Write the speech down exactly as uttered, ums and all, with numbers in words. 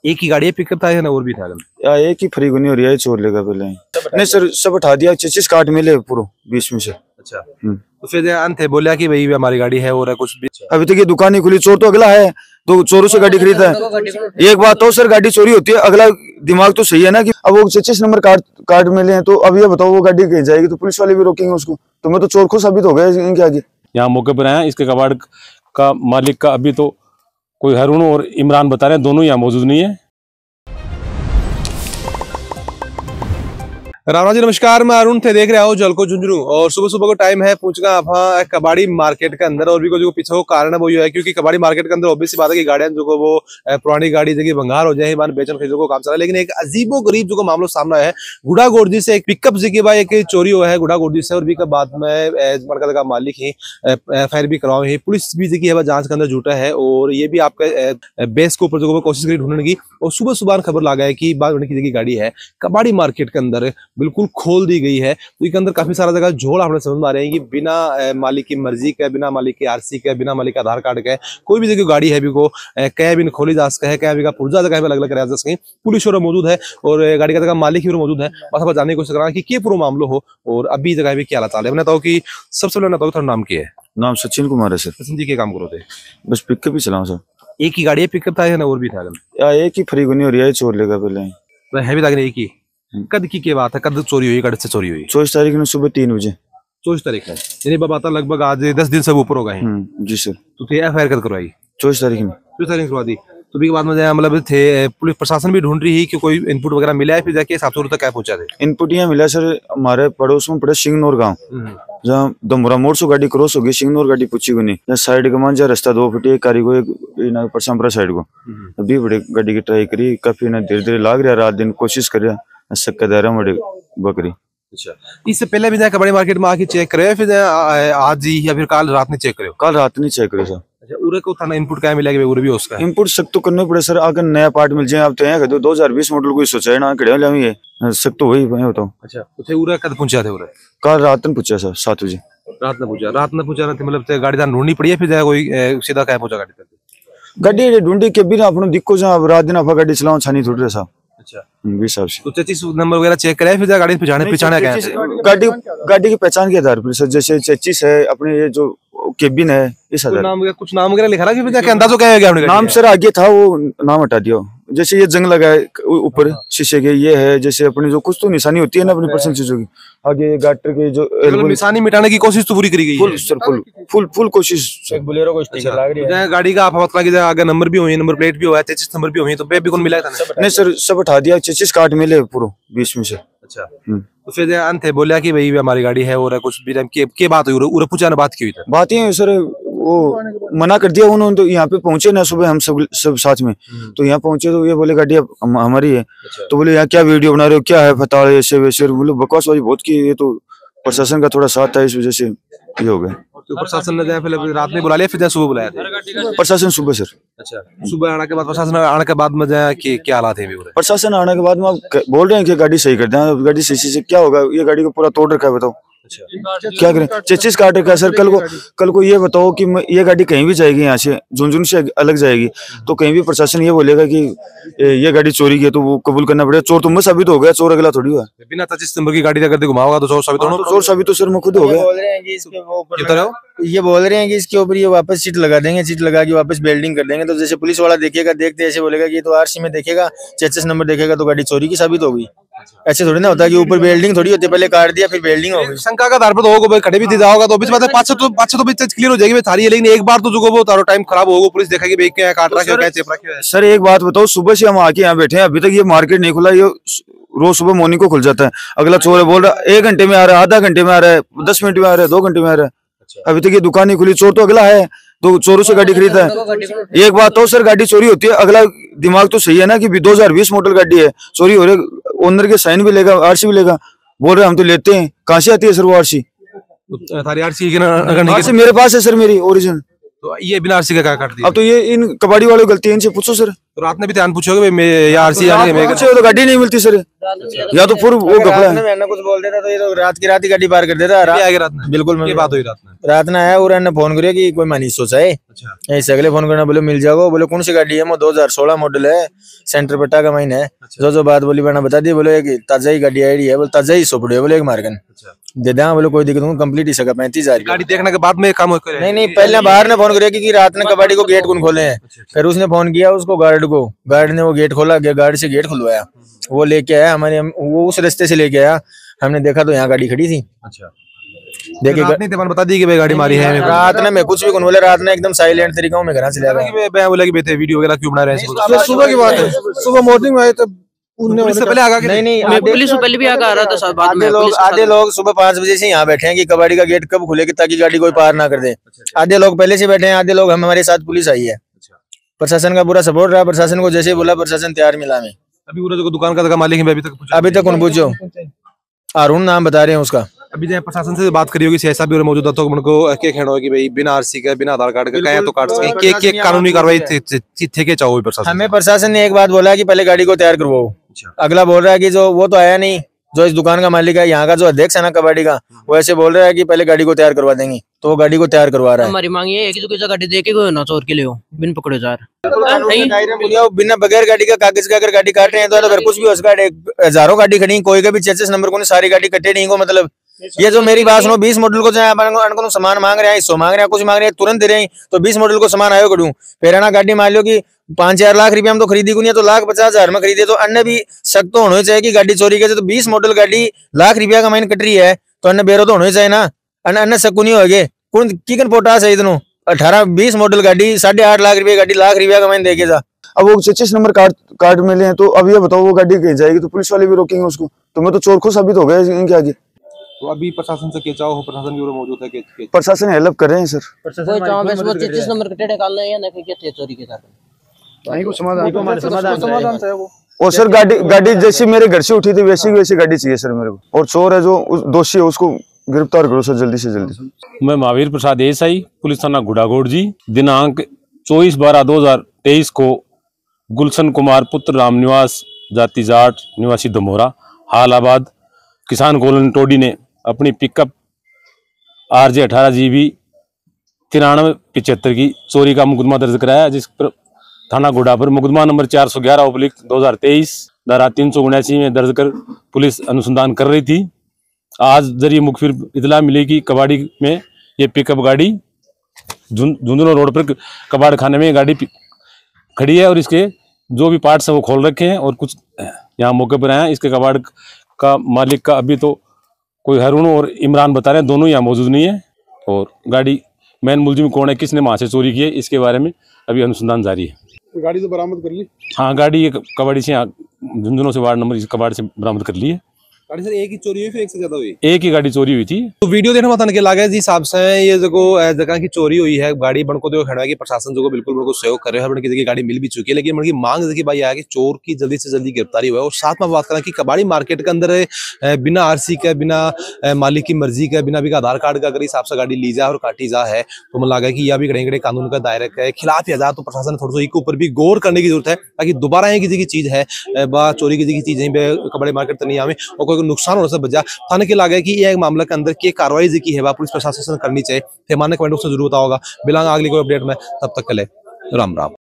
एक ही गाड़ी है, पिकअप था या और भी था? या एक ही फ्री गुनी हो रही है, चोर लेगा पहले। नहीं सर, सब उठा दिया, चीज काट मिले पूरा बीच में से। अच्छा, तो फिर अंत है बोला कि भाई हमारी गाड़ी है और कुछ भी? अभी तक ये दुकान नहीं खुली, चोर तो अगला है, तो चोरों से गाड़ी खरीदा है। एक बात तो सर, गाड़ी चोरी होती है, अगला दिमाग तो सही है ना कि अब वो पच्चीस नंबर कार्ड कार्ड मिले हैं, तो अब ये बताओ वो गाड़ी कहीं जाएगी तो पुलिस वाले भी रोकेंगे उसको, तो मैं तो चोर खुद साबित हो गया इनके आगे। यहाँ मौके पर आया, इसके कबाड़ का मालिक का अभी तो कोई हरुण और इमरान बता रहे हैं, दोनों यहाँ मौजूद नहीं है। राणा जी नमस्कार, मैं अरुण थे, देख रहे हो जलको झुंझुनू। और सुबह सुबह को टाइम है, पूछना आप कबाड़ी मार्केट के अंदर। और भी जो पीछे वो कारण है वो ये है क्योंकि कबाड़ी मार्केट के अंदर ऑब्वियस बात है कि गाड़ियां जो वो पुरानी गाड़ी जगह भंगार हो जाए, बेचन खरीदो को काम चला है। लेकिन एक अजीबो गरीब जो मामला सामना है, गुड़ा गोर्जी से एक पिकअप जगह भाई एक चोरी हुआ है गुड़ा गोर्जी से। और भी बाद में मालिक ही एफ आई आर भी करवाए है, पुलिस भी जगह है जांच के अंदर जुटा है। और ये भी आपका बेस के ऊपर जो कोशिश करी ढूंढने की। और सुबह सुबह खबर लगा है कि बात की जगह गाड़ी है कबाड़ी मार्केट के अंदर बिल्कुल खोल दी गई है। तो इसके अंदर काफी सारा जगह झोल आपने समझ में आ रहे हैं कि बिना मालिक की मर्जी का, बिना मालिक की आरसी का, बिना मालिक का आधार कार्ड का कोई भी जगह गाड़ी है भी को कह भी खोली जा सके, कह भी का पुर्जा जगह अलग अलग कराया जा सके। पुलिस और मौजूद है और गाड़ी का जगह मालिक ही मौजूद है। बस अब जानने की कोशिश कर रहा है कि क्या पूरा मामला हो और अभी जगह भी क्या हालत है। बताओ कि सबसे पहले बताओ थोड़ा नाम क्या है? नाम सचिन कुमार है सर। सचिन जी क्या काम करो थे? बस पिकअप ही चलाऊं सर। एक ही गाड़ी है, पिकअप था या और भी था? या एक ही फ्री गुनी हो रही है, चोर लेगा पहले है भी था एक ही। कद की क्या बात है, कद चोरी हुई, कद से चोरी हुई? चौबीस तारीख में सुबह तीन बजे। चौबीस तारीख है यानी बाबा लगभग आज दस दिन से ऊपर होगा। जी सर। तो एफ आई आर कद करवाई? चौबीस तारीख में। चौबीस तारीख करवा दी। तो भी बाद में मतलब थे पुलिस प्रशासन भी ढूंढ रही है कि कोई इनपुट वगैरह मिला है, फिर जाके सात सौ तक क्या पहुंचा थे? इनपुट यहाँ मिला सर, हमारे पड़ोस में पड़े सिंगनौर गाँव, जहाँ दमुरा मोड़ से गाड़ी क्रॉस होगी, सिंगनौर गाड़ी पूछी को नहीं साइड का मान जा रास्ता दो फुटी एक कारी को एक परसंपरा साइड को अभी बड़े गाड़ी की ट्राई करी, काफी ना धीरे धीरे लाग रहा, रात दिन कोशिश कर रहा बड़ी बकरी। अच्छा, इससे पहले भी कबाड़ी मार्केट में आके चेक करे, फिर आज ही या फिर कल रात में चेक करे? कल रात नहीं चेक करे सर। अच्छा, उरे को थाना इनपुट क्या मिलेगा? उरे भी उसका इनपुट सख्त तो करना पड़े सर, अगर नया पार्ट मिल जाए आप तो यहाँ दो हजार बीस मॉडल कोई सोचा है ना खड़े सख्त तो वही बताओ। अच्छा, तो उरे कद पहुंचा थे? उरे कल रात में पूछा सर, सात बजे रात में पूछा। रात में पूछा मतलब गाड़ी ढूंढनी पड़ी है, फिर कोई सीधा क्या पहुंचा गाड़ी तक? गाड़ी ढूंढी के बिना अपने दिक्को जहाँ रात दिन आप गाड़ी चलाओ छानी थोड़ी साहब। अच्छा, हिसाब से तो चेचिस नंबर वगैरह चेक कराया, फिर गाड़ी पहचाने पहचाने क्या गाड़ी गाड़ी की पहचान के आधार पर सर, जैसे चेचिस है, अपने ये जो केबिन है इस आधार नाम कुछ नाम वगैरह लिखा रहा कि अंदाजा क्या है? नाम सर आगे था, वो नाम हटा दिया। जैसे ये जंग लगा है ऊपर शीशे के, ये है जैसे अपनी जो कुछ तो निशानी होती है ना अपनी पर्सनल चीजों की, आगे गाटर के जो निशानी मिटाने की कोशिश तो पूरी करी गई है सर, फुल फुल फुल कोशिश। बोलेरो को स्टिकर लग रही है गाड़ी का, आप आगे नंबर भी हुई, नंबर प्लेट भी हुआ है, चेचिस नंबर भी हुई, तो पे भी कौन मिला था? नहीं सर, सब हटा दिया, चेचिस काट मिले पूरा बीच में से। अच्छा, तो फिर अंत है बोला कि भाई हमारी गाड़ी है और कुछ भी के, के बात हुई? उरे पूछा ना बात की हुई था? बात ये सर, वो मना कर दिया उन्होंने, तो यहाँ पे पहुंचे ना सुबह हम सब सब साथ में, तो यहाँ पहुंचे तो ये बोले गाड़ी हम, हमारी है। अच्छा। तो बोले यहाँ क्या वीडियो बना रहे हो, क्या है फताड़ ऐसे वैसे, बोले बकवासबाजी बहुत की, ये तो प्रशासन का थोड़ा साथ था, इस वजह से ये हो गया। तो प्रशासन ने फिर रात में बुला लिया, फिर सुबह बुलाया था? प्रशासन सुबह सर। अच्छा, सुबह आने के बाद प्रशासन आने के बाद में कि क्या हालात है? प्रशासन आने के बाद में आप बोल रहे हैं कि गाड़ी सही कर दें, गाड़ी सही से क्या होगा, ये गाड़ी को पूरा तोड़ रखा है, बताओ। अच्छा, क्या करें? चेचिस काट रखा है सर। कल को कल को ये बताओ कि ये गाड़ी कहीं भी जाएगी, यहाँ से झुंझुनू से अलग जाएगी, तो कहीं भी प्रशासन ये बोलेगा कि ये गाड़ी चोरी की है, तो वो कबूल करना पड़ेगा। चोर तुम साबित हो गया, चोर अगला थोड़ी हुआ। बिना चेचिस नंबर की गाड़ी अगर घुमाओगा तो चोर साबित होगा। चोर साबित तो सर मैं खुद हो गया। ये बोल रहे हैं कि इसके ऊपर ये वापस सीट लगा देंगे, सीट लगा के वापस बेल्डिंग कर देंगे। तो जैसे पुलिस वाला देखेगा, देखते ऐसे बोलेगा कि ये तो आरसी में देखेगा, चेचिस नंबर देखेगा तो गाड़ी चोरी की साबित हो गई। ऐसे थोड़ी ना होता कि ऊपर बेल्डिंग थोड़ी होती है, पहले काट दिया फिर बेल्डिंग हो गई। शंका का आधार पर तो होगा, खड़े भी जाओगा तो बीच में पाँच सौ तो पाँच सौ तो बीच क्लियर हो जाएगी सारी, लेकिन एक बार तो जो वो तारो टाइम खराब होगा, पुलिस देखेगी भाई क्या काट रहा है, क्या चेप रहा है। सर एक बात बताओ, सुबह से हम आके यहाँ बैठे हैं, अभी तक ये मार्केट नहीं खुला। ये रोज सुबह मॉर्निंग को खुल जाता है, अगला चोर है बोल रहा एक घंटे में आ रहा है, आधा घंटे में आ रहा है, दस मिनट में आ रहा है, दो घंटे में आ रहा है। अभी तक ये दुकान नहीं खुली, चोर तो अगला है, तो चोरों से गाड़ी खरीदा है। एक बात तो सर, गाड़ी चोरी होती है, अगला दिमाग तो सही है ना कि दो हजार बीस मॉडल गाड़ी है, चोरी हो रही, ओनर के साइन भी लेगा, आरसी भी लेगा, बोल रहे हम तो लेते हैं। कहाँ से आती है सर वो आरसी? आरसी मेरे पास है सर, मेरी ओरिजिनल। तो ये बिना आरसी का क्या काट दिया? अब तो ये इन कबाड़ी वालों की गलती है, इनसे पूछो सर। तो रात में भी ध्यान पूछोगे आरसी? तो गाड़ी नहीं मिलती सर, या तो फिर वो रात में मैंने कुछ बोल देता तो ये तो रात की रात ही गाड़ी पार कर देता। ये आगे रात में बिल्कुल ये बात हुई रात में। रात में आया और फोन करे कि कोई मानी सोचा है। अच्छा ऐसे अगले फोन करना बोले मिल जाओ। बोले कौन सी गाड़ी है? वो दो हजार सोलह मॉडल है, सेंटर पट्टा का महीना है। जो जो बात बोली मैंने बता दी। बोले कि ताजा ही गाड़ी आई है। बोले ताजा ही सोपड़े बोले एक मार्गन दे दा। बोले कोई दिक्कत नहीं, कंप्लीट ही सका पैंतीस हजार गाड़ी देखने के बाद में काम हो। नहीं नहीं पहले बाहर ने फोन किया कि रात ने कबाड़ी को गेट कौन खोले हैं। फिर उसने फोन किया उसको गार्ड को, गार्ड ने वो गेट खोला, गार्ड से गेट खुलवाया, वो लेके आया हमारे, वो उस रास्ते से लेके आया। हमने देखा तो यहाँ गाड़ी खड़ी थी। अच्छा देखिए बता दी कि भाई गाड़ी मारी है। रात ने मैं कुछ भी कौन बोले, रात ने एकदम साइलेंट तरीका में घर से ले गया। बोला कि बेटे वीडियो वगैरह क्यों बना रहे हैं? सुबह की बात है, सुबह मॉर्निंग में आए तब पुलिस से पहले आगा के नहीं नहीं पुलिस से पहले भी आगा आ रहा था सब। आधे लोग आधे लोग सुबह पाँच बजे से यहाँ बैठे हैं कि कबाड़ी का गेट कब खुलेगी ताकि गाड़ी कोई पार ना कर दे। आधे लोग पहले से बैठे हैं, आधे लोग हम हमारे साथ पुलिस आई है। प्रशासन का पूरा सपोर्ट रहा। प्रशासन को जैसे बोला प्रशासन तैयार मिला। में अभी पूरा जो दुकान का मालिक है अभी तक अभी तक कौन पूछो, अरुण नाम बता रहे हैं उसका। अभी जो प्रशासन से बात करी होगी सीएसआई भी मौजूद था तो उनको के कहना कि भाई बिना आरसी का बिना आधार कार्ड का कहे तो काट सके के के कानूनी कार्रवाई थे के चाहो प्रशासन। हमें प्रशासन ने एक बात बोला कि पहले गाड़ी को तैयार करवाओ। अगला बोल रहा है कि जो वो तो आया नहीं, जो इस दुकान का मालिक है, यहाँ का जो अध्यक्ष है ना कबाड़ी का, वो ऐसे बोल रहा है कि पहले गाड़ी को तैयार करवा देंगे। तो वो गाड़ी को तैयार करवा रहा है। हमारी मांग ये है कि जो किसी गाड़ी देके कोई ना चोर के लिए हो बिन पकड़े जार बिना बगैर गाड़ी का कागज का अगर गाड़ी काट रहे हैं तो अगर कुछ भी हो सकता। हजारों गाड़ी खड़ी, कोई का भी चेचिस नंबर को सारी गाड़ी कटे नहीं को। मतलब ये जो मेरी बात सुनो, बीस मॉडल को जो सामान मांग रहे हैं, सौ मांग रहे हैं, कुछ मांग रहे हैं, तुरंत दे रहे हैं। तो बीस मॉडल को सामान आयो करूँ फिर ना गाड़ी मान लो कि पांच हजार लाख रुपया हम तो खरीदी को नहीं, तो लाख पचास हजार में खरीदे। तो अन्य भी शक तो होना चाहिए कि गाड़ी चोरी के। तो बीस मॉडल गाड़ी लाख रुपया का माइन कट रही है तो अन्य बेरो तो होना चाहिए ना। अन्य अन्य शक नहीं होगे कौन किकन पोटास है इतनो अठारह बीस मॉडल गाड़ी साढ़े आठ लाख रुपये गाड़ी लाख रुपया का माइन देके जा। अब वो पच्चीस नंबर कार्ड कार्ड मिले हैं तो अब ये बताओ वो गाड़ी कहीं जाएगी तो पुलिस वाले भी रोकेंगे उसको। तो मैं तो चोर को साबित हो गया इनके आगे। तो अभी प्रशासन से के चाहो, प्रशासन भी मौजूद है के प्रशासन हेल्प कर रहे हैं सर। कोई चाहो बस वो पच्चीस नंबर कटे निकाल ले या ना कि के चोरी के कारण नहीं को समाधान समाधान है वो। और सर गाड़ी गाड़ी जैसी मेरे घर से उठी थी वैसी वैसी गाड़ी चाहिए सर मेरे को। और चोर है जो दोषी है उसको गिरफ्तार करो सर जल्दी से जल्दी। मैं महावीर प्रसाद एएसआई पुलिस थाना गुड़ागोड़ जी। दिनांक चौबीस बारह दो हजार तेईस को गुलशन कुमार पुत्र राम निवास जाति जाट निवासी दमोरा हाल आबाद किसान गोलन टोडी ने अपनी पिकअप आर जे अठारह जी बी तिरानवे पिछहत्तर की चोरी का मुकदमा दर्ज कराया, जिस पर थाना गुड़ा पर मुकदमा नंबर चार सौ ग्यारह ओब्लिक दो हजार तेईस धारा तीन सौ उन्यासी में दर्ज कर पुलिस अनुसंधान कर रही थी। आज जरिए मुखबिर इतला मिली कि कबाड़ी में ये पिकअप गाड़ी झुंझुनू रोड पर कबाड़ खाने में गाड़ी खड़ी है और इसके जो भी पार्ट्स हैं वो खोल रखे हैं और कुछ यहाँ मौके पर आए हैं। इसके कबाड़ का मालिक का अभी तो कोई हरुण और इमरान बता रहे हैं, दोनों यहाँ मौजूद नहीं है। और गाड़ी मेन मुलजिम कौन है, किसने वहाँ से चोरी की है, इसके बारे में अभी अनुसंधान जारी है। गाड़ी तो बरामद कर ली? हाँ गाड़ी ये कबाड़ी से यहाँ झुंझुनू से वार्ड नंबर इस कबाड़ से बरामद कर ली है। गाड़ी सर एक ही चोरी हुई फिर एक से ज्यादा हुई? एक ही गाड़ी चोरी हुई थी। तो वीडियो देखने में लगा है जी हिसाब से ये जो जगह की चोरी हुई है गाड़ी बनको तो खड़ा है कि प्रशासन जो बिल्कुल बनको सहयोग कर रहे हैं। बड़की जगह गाड़ी मिल भी चुकी है लेकिन बड़की मांग देखिए भाई आया कि चोर की जल्दी से जल्दी गिरफ्तारी हुआ है। और साथ में बात करें कि कबाड़ी मार्केट के अंदर बिना आरसी के बिना मालिक की मर्जी के बिना भी आधार कार्ड का अगर हिसाब से गाड़ी ली जाए और काटी जा है तो मुझे लगा कि यह भी कड़े कड़े कानून का दायरे के खिलाफ है। तो प्रशासन थोड़ा सा ऊपर भी गौर करने की जरूरत है ताकि दोबारा ये किसी की चीज है बा चोरी की चीज यहीं पे कबाड़ी मार्केट नहीं आवे और कोई नुकसान होने से बचा। थाने के लगा कि यह मामला के अंदर की कार्रवाई की है पुलिस प्रशासन करनी चाहिए। मानने कमेंट से जरूर बताओगा। बिलांग अगली कोई अपडेट में, तब तक के लिए राम राम।